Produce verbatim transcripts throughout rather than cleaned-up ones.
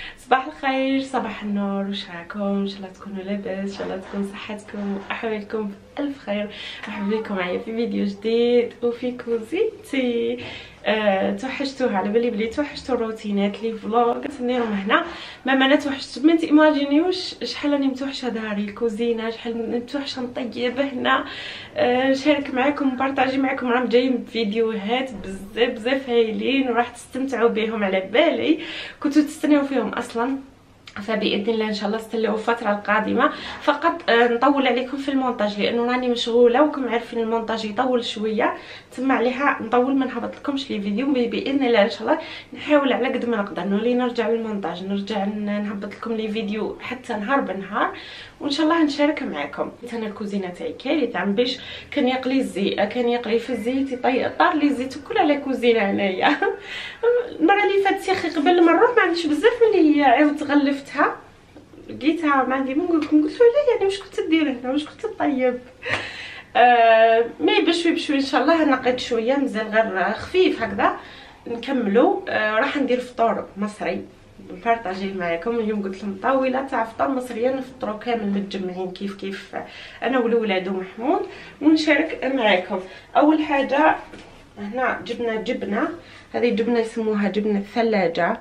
صباح الخير، صباح النور، واش راكم؟ ان شاء الله تكونوا لاباس، ان شاء الله تكون صحتكم واحوالكم بالف خير. مرحبا بكم معايا في فيديو جديد وفي كوزيتي. أه توحشتوها، على بالي بلي توحشتوا الروتينات لي فلوغ نديرهم هنا. ماما انا توحشت، ما تيماجينيوش شحال راني متوحشه داري الكوزينه، شحال متوحشه نطيب هنا. أه نشارك معكم ونبارطاجي معكم، راهم جايين بفيديوهات بزاف بزاف هايلين وراح تستمتعوا بهم على بالي، كنتو تستناو فيهم اصلا. فباذن الله ان شاء الله استناو الفتره القادمه. فقط نطول عليكم في المونتاج لانه راني مشغوله، وكم عارفين المونتاج يطول شويه، تما عليها نطول ما نهبط لكمش لي فيديو. باذن الله ان شاء الله نحاول على قد ما نقدر نولي نرجع للمونتاج، نرجع نهبط لكم لي فيديو حتى نهار بنهار، وان شاء الله نشارك معكم. انا الكوزينه تاعي كارثه، عم باش كان يقلي الزيت، كان يقلي في الزيت يطير طار لي الزيت كل على كوزينه هنايا. المره اللي فاتت يا اخي قبل ما نروح ما عنديش بزاف ملي عاودت غلفتها، لقيتها ما عندي ما نقول لكم، قلت له لا يعني واش كنت دير هنا، واش كنت طيب. آه مي بشوي بشوي ان شاء الله. نقيت شويه مازال غير خفيف هكذا نكملوا. آه راح ندير فطور مصري نبارطاجيه معكم. اليوم قلت لهم طاوله تاع فطور مصريه نفطروا كامل متجمعين كيف كيف انا والولاد ومحمود، ونشارك معكم. اول حاجه هنا جبنا جبنه، هذه جبنه يسموها جبنه الثلاجه،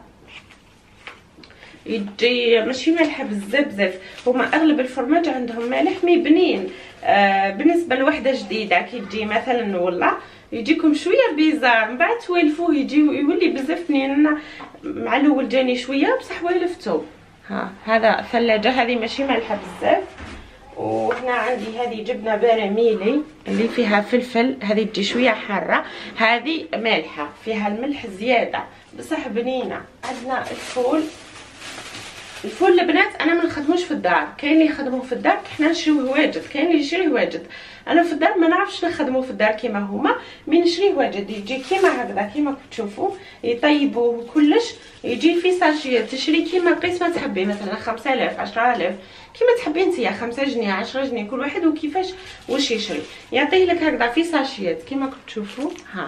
يجي ماشي مالحه بزاف بزاف. هما اغلب الفرماج عندهم مالح مي بنين. آه بالنسبه لوحده جديده كي تجي مثلا والله يجيكم شويه بيزار، من بعد توالفوه يجي يولي بزاف بنين. انا مع الاول جاني شويه بصح والفتو. ها هذا الثلاجه هذه ماشي مالحه بزاف. وهنا عندي هذه جبنه باراميلي اللي فيها فلفل، هذه تجي شويه حاره، هذه مالحه فيها الملح زياده بصح بنينه. عندنا الفول، الفول البنات انا ما نخدموش في الدار، كاين اللي يخدموه في الدار، حنا نشريوه واجد، كاين اللي يشريه واجد. انا في الدار ما نعرفش نخدموه في الدار كيما هما، مي نشريه واجد. يجي كيما هكذا كيما تشوفوا يطيبوه كلش، يجي في ساشيات تشري كيما قيس ما تحبي، مثلا خمسة آلاف عشرة آلاف كيما تحبي انتيا، خمسة جنيه عشرة جنيه كل واحد وكيفاش واش يشري. يعطيه لك هكذا في ساشيات كيما تشوفوا. ها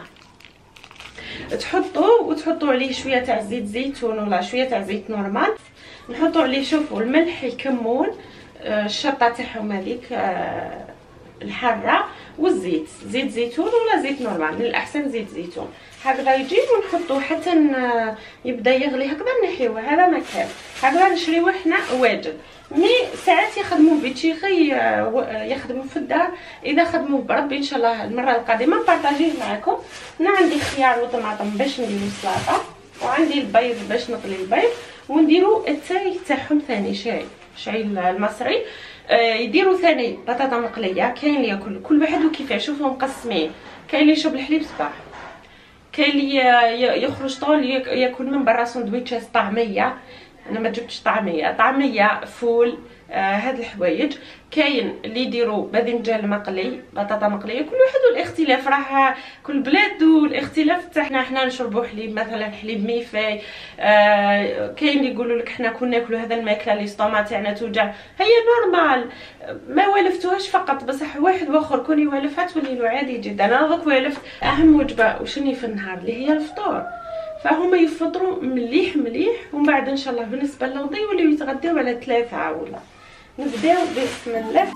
تحطوه وتحطوا عليه شويه تاع زيت زيتون ولا شويه تاع زيت نورمال، نحطوا عليه شوفوا الملح، الكمون، الشطه تاعهم هذيك الحاره، والزيت، زيت زيتون ولا زيت نورمال، من الاحسن زيت زيتون. هكذا يجي ونحطوه حتى يبدا يغلي هكذا نحيوه. هذا مكان هكذا نشريوه حنا واجد. مي ساعات يخدموه بتشيخي يخدموا في الدار، اذا خدموه بربي ان شاء الله المره القادمه نبارطاجيه معكم. انا عندي خيار وطماطم باش نديرو السلطه، وعندي البيض باش نقلي البيض، ونديرو التاي تاعهم ثاني شاي شاي المصري. آه يديروا ثاني بطاطا مقليه. كاين اللي ياكل كل واحد وكيفاش، شوفوا مقسمين، كاين اللي يشرب الحليب صباح، كاين اللي يخرج طول ياكل من برا سندويتشات طعميه. انا ما جبتش طعميه، طعميه فول، آه هاد الحوايج. كاين اللي يديروا باذنجان مقلي، بطاطا مقليه، كل واحد والاختلاف، راه كل بلاد والاختلاف تاعنا. حنا نشربوا حليب مثلا حليب ميفاي. آه كاين اللي يقولوا لك حنا كنا ناكلوا هذا الماكله اللي ستوما تاعنا توجع، هي نورمال ما والفتوهاش فقط، بصح واحد واخر كون يوالفها تولي له عادي جدا. انا دوك والفت اهم وجبه وشني في النهار اللي هي الفطور، فهما يفطروا مليح مليح، ومن بعد ان شاء الله بالنسبه للغدا يوليو يتغداو على ثلاثه عاوله. نبداو بسم الله.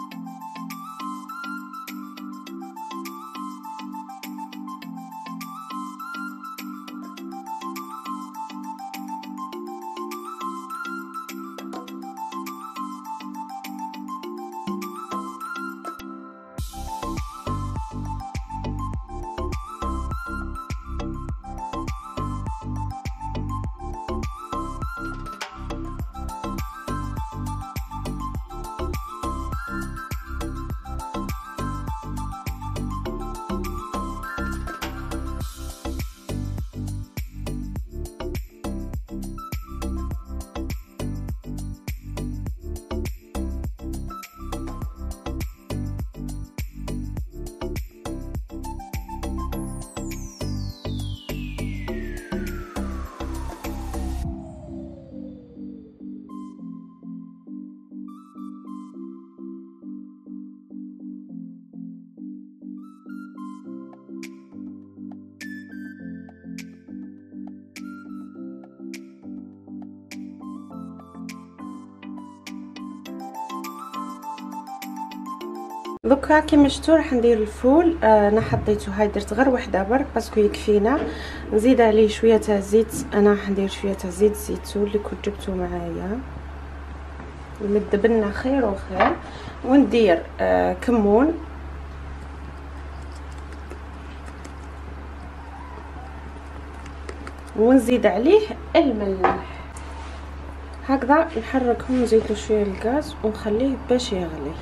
دوكا كيما شفتوا راح ندير الفول. آه انا حطيته هاي درت غير وحده برك باسكو يكفينا. نزيد عليه شويه تاع زيت، انا راح ندير شويه تاع زيت الزيتون اللي كنت جبته معايا، مدبلنا خير وخير. وندير آه كمون، ونزيد عليه الملح. هكذا نحركهم، نزيدو شويه الغاز ونخليه باش يغلي.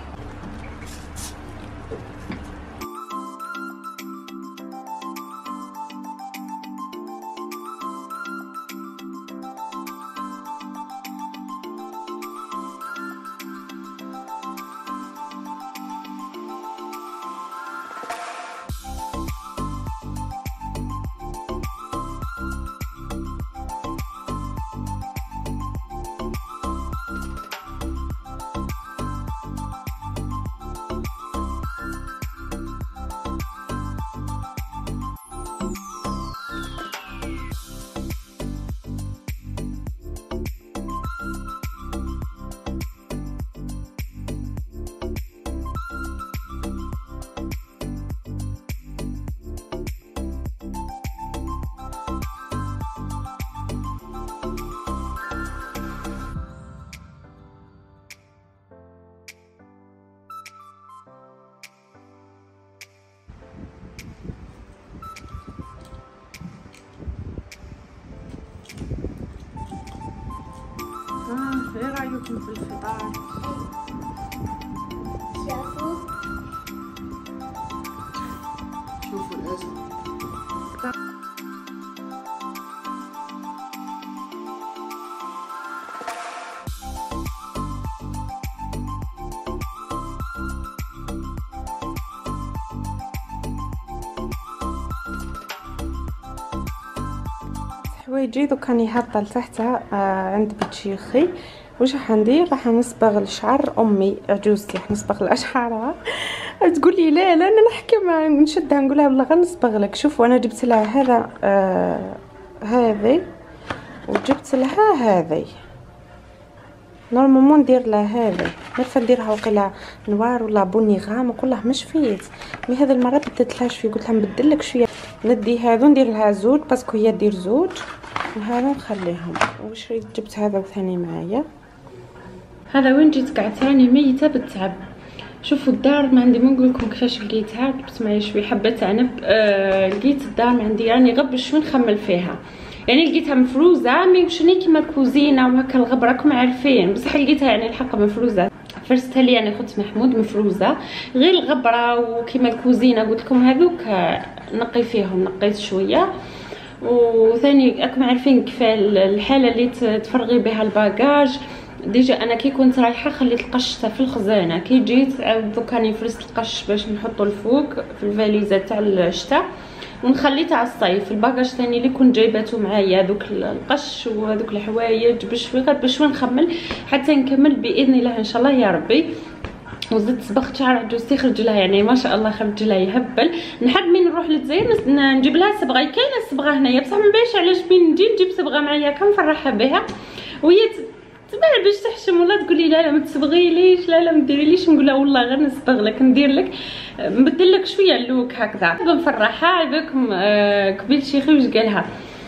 ايه رايكم في الفطار؟ شافوا شوفوا الاسم. حوايجي دوك راني هابطه لتحتها آه عند بيت شيخي. واش راح ندير؟ راح نصبغ الشعر امي عجوزتي، راح نصبغ لها شعرها. تقول لي لا لا انا نحكي مع نشدها نقول لها والله غير نصبغ لك. شوفوا انا جبت لها هذا آه هذه، وجبت لها هذه. نورمالمون ندير لها هذه، نرفع نديرها وقيلا نوار ولا بني غامق والله مش فيت. مي هذه المره بدلت لها شويه، قلت لها نبدل لك شويه، ندي هذو ندير لها زوج باسكو هي دير زوج، وهذا نخليهم. واش ريت جبت هذا وثاني معايا. هذا وين جيت قعدت راني ميته بالتعب. شوفوا الدار ما عندي، ما نقول لكم كيفاش لقيتها. جبت معايا شويه حبه عنب. آه لقيت الدار ما عندي راني غب شوي نخمل فيها، يعني لقيتها مفروزه مي مشني كيما كوزينه وهكا الغب راكم عارفين، بصح لقيتها يعني الحق مفروزه. فرستها لي يعني خوت محمود مفروزه، غير الغبره وكيما الكوزينه قلت لكم هذوك نقي فيهم، نقيت شويه. وثاني راكم عارفين كيف الحاله اللي تفرغي بها الباجاج. ديجا انا كي كنت رايحه خليت القش في الخزانه، كي جيت دوك راني فرست القش باش نحطو الفوق في الفاليزه تاع الشتاء، ونخليته على الصيف. الباكاج ثاني اللي كنت جايبته معايا دوك القش وهذوك الحوايج بشوي غير بشوي نخمل حتى نكمل باذن الله ان شاء الله يا ربي. وزدت صبغت شعر عجوزتي خرج لها يعني ما شاء الله خرج لها يهبل. نحب من نروح للجزائر نجيب لها صبغه، كاينه الصبغه هنايا بصح ما باينش علاش بين نجي نجيب صبغه معايا كنفرحها بها وهي تبان باش تحشم ولا تقولي لا لا ما تصبغيليش، لا لا ما ديريليش، نقول لها والله غير نصبغ لك ندير لك نبدل لك شويه اللوك هكذا بنفرحها. عباكم آه قبيل شيخي واش قالها؟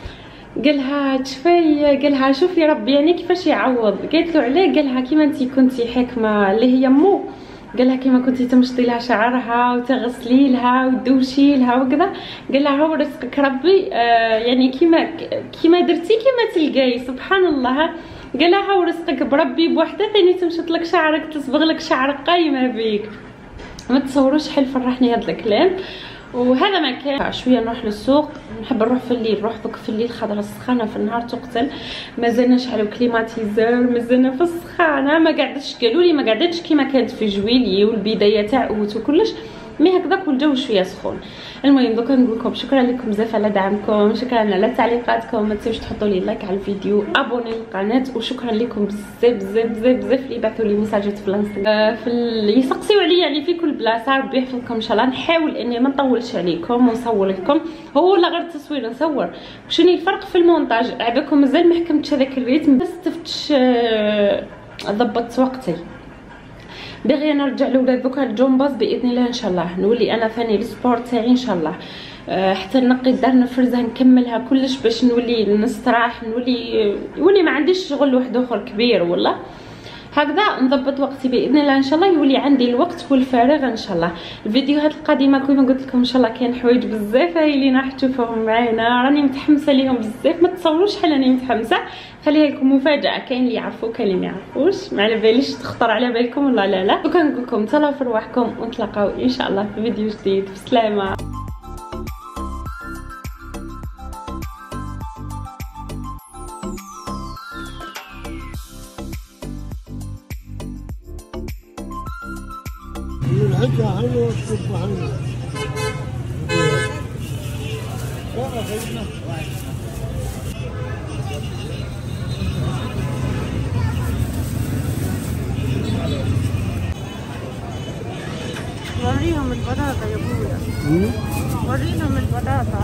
قالها تشفي، قالها شوفي ربي يعني كيفاش يعوض. قالت له علاه؟ قالها كيما انتي كنتي حكمه اللي هي مو، قالها كيما كنتي تمشطي لها شعرها وتغسلي لها وتدوشي لها وكذا، قال لها هو رزقك ربي آه يعني كيما كيما درتي كيما تلقاي سبحان الله. قال لها هو رزقك بربي بوحده ثاني تمشط لك شعرك تصبغ لك شعرك قايمه بيك. ما تصوروش حل فرحني هذا الكلام. وهذا ما كان شويه نروح للسوق، نحب نروح في الليل، نروح دوك في الليل خاطر السخانه في النهار تقتل. مازلناش على كليماتيزور، مازلنا في السخانه، ما قعدتش قالوا لي ما قعدتش كيما كانت في جويلي والبدايه تاع اوت وكلش، مي هكذاك والجو شويه سخون. المهم دوكا نقول لكم شكرا لكم بزاف على دعمكم، شكرا على تعليقاتكم، ما تنسوش تحطوا لي لايك على الفيديو، ابوني للقناه، وشكرا لكم بزاف بزاف بزاف بزاف اللي بعثوا لي ميساجات في الانستغرام آه في ال... يسقسيو عليا يعني في كل بلاصه. ربي يحفظكم ان شاء الله. نحاول اني ما نطولش عليكم ونصور لكم، هو لا غير التصوير نصور. وشنو الفرق في المونتاج؟ عباكم مازال ما حكمتش هذاك الريتم، بس تفتش آه ضبطت وقتي. باغيه نرجع لولاد دوكا الجمباز باذن الله ان شاء الله، نولي انا ثاني السبور تاعي ان شاء الله، أه حتى نقي الدار نفرزها نكملها كلش باش نولي نستراح، نولي يولي ما عنديش شغل واحد اخر كبير والله. هكذا نضبط وقتي باذن الله ان شاء الله، يولي عندي الوقت والفراغ ان شاء الله. الفيديوهات القادمه كما قلت لكم ان شاء الله كاين حوايج بزاف هاي اللي راح تشوفوهم معانا، راني متحمسه ليهم بزاف، ما تصوروش شحال راني متحمسه. خليها لكم مفاجاه، كاين اللي يعرفوا كاين اللي ما يعرفوش، ما على باليش تخطر على بالكم ولا لا لا. وكنقول لكم تهلاو في رواحكم ونتلاقاو ان شاء الله في فيديو جديد. بسلامه. الحجة حلوة والصبح حلوة. وريهم البطاطا يا ابويا، وريهم البطاطا.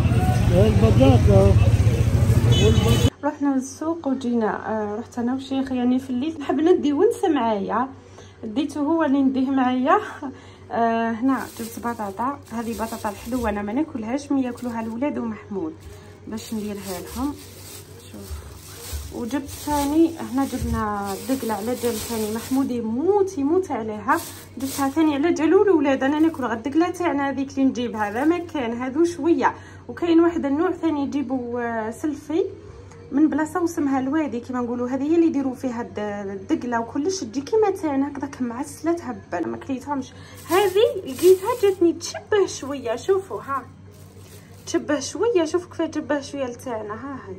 البطاطا والبطاطا. رحنا للسوق وجينا، آه رحت انا وشيخ يعني في الليل، نحب ندي ونس معايا، ديته هو اللي نديه معايا. آه هنا جبت بطاطا، هذه بطاطا الحلوه انا ما ناكلهاش، مي ياكلوها الولاد ومحمود باش نديرها لهم. شوف، وجبت ثاني هنا جبنا دقله على جال ثاني، محمود يموت يموت عليها، جبتها ثاني على جالو الولاد، انا ناكل غير الدقله تاعنا هذيك اللي نجيب، هذا ما كان هذو شويه. وكاين واحد النوع ثاني يجيبوا آه سلفي من بلاصه وسمها الوادي كيما نقولوا، هذه هي اللي يديروا فيها الدقله وكلش، تجي كيما تاعنا هكذاك معسله تهبل، ما كليتهمش. هذه لقيتها جاتني تشبه شويه، شوفوا ها تشبه شويه، شوفوا كيف تشبه شويه لتاعنا، ها هي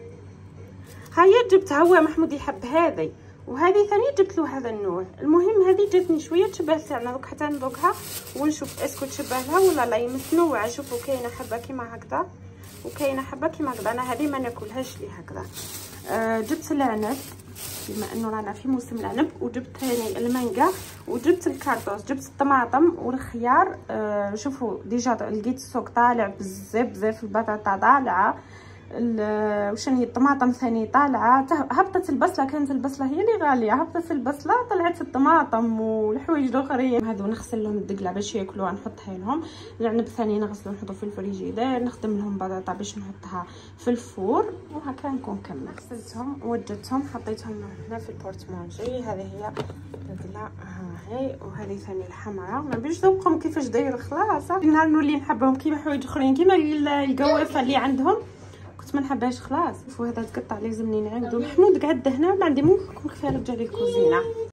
هيا جبتها، هو محمود يحب هذه، وهذه ثاني جبت له هذا النوع. المهم هذه جاتني شويه تشبه تاعنا، دوك حتى نذوقها ونشوف اسكو تشبه لها ولا لا. متنوعه، شوفوا كاينه حبه كيما هكذا وكاينه حبه كيما هكذا، انا هذه ما ناكلهاش لي هكذا. آه جبت العنب بما انه رانا في موسم العنب، وجبت ثاني المانجا، وجبت الكارطوس، جبت الطماطم والخيار. آه شوفوا ديجا لقيت السوق طالع بزاف بزاف، البطاطا طالعه، وشنو هي الطماطم ثاني طالعه، هبطت البصله، كانت البصله هي اللي غاليه، هبطت البصله طلعت الطماطم والحوايج الاخرين. هذو نغسل لهم الدقله باش ياكلوها نحطها لهم، العنب ثاني نغسلو نحطو في الفريجيدير، نخدم لهم بطاطا باش نحطها في الفور، وهكا نكون كمل. غسلتهم ووجدتهم حطيتهم هنا في البورتمونجي. هذه هي الدقله ها هي، وهذه ثاني الحمراء، ما بيش ذوقهم كيفاش داير خلاص. نهار نولي نحبهم كيما حوايج اخرين كيما القوافه اللي عندهم كنت ما نحبهاش خلاص. شوفوا هذا تقطع لازمني نعاودو. محمود قعد هنا ما عندي، ممكن كيف نرجع للكوزينه.